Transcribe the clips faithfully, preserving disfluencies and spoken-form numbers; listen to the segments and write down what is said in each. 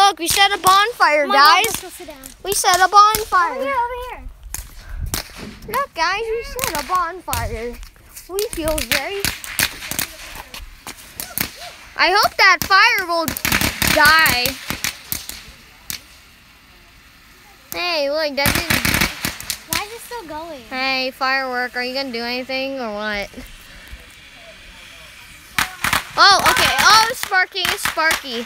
Look, we set a bonfire, Come on, guys. let's go sit down. We set a bonfire. Over here, over here. Look, guys, we set a bonfire. We feel very... I hope that fire will die. Hey, look, that didn't... Why is it still going? Hey, firework, are you going to do anything or what? Oh, okay. Oh, it's sparking. It's sparky.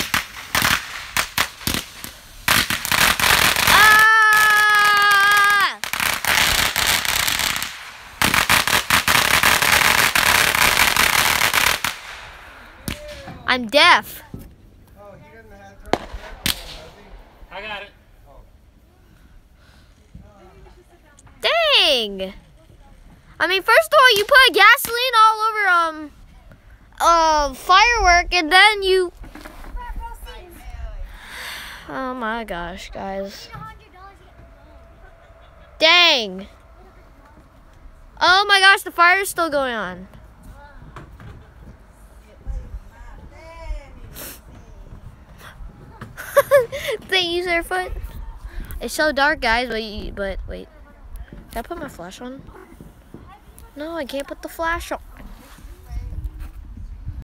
Ah! I'm deaf. Oh, he doesn't have to turn the camera on, does he? I got it. Dang. I mean, first of all, you put gasoline all over um uh firework, and then you... Oh my gosh, guys. Dang. Oh my gosh, the fire is still going on. They use their foot. It's so dark, guys, but, you, but wait. Can I put my flash on? No, I can't put the flash on.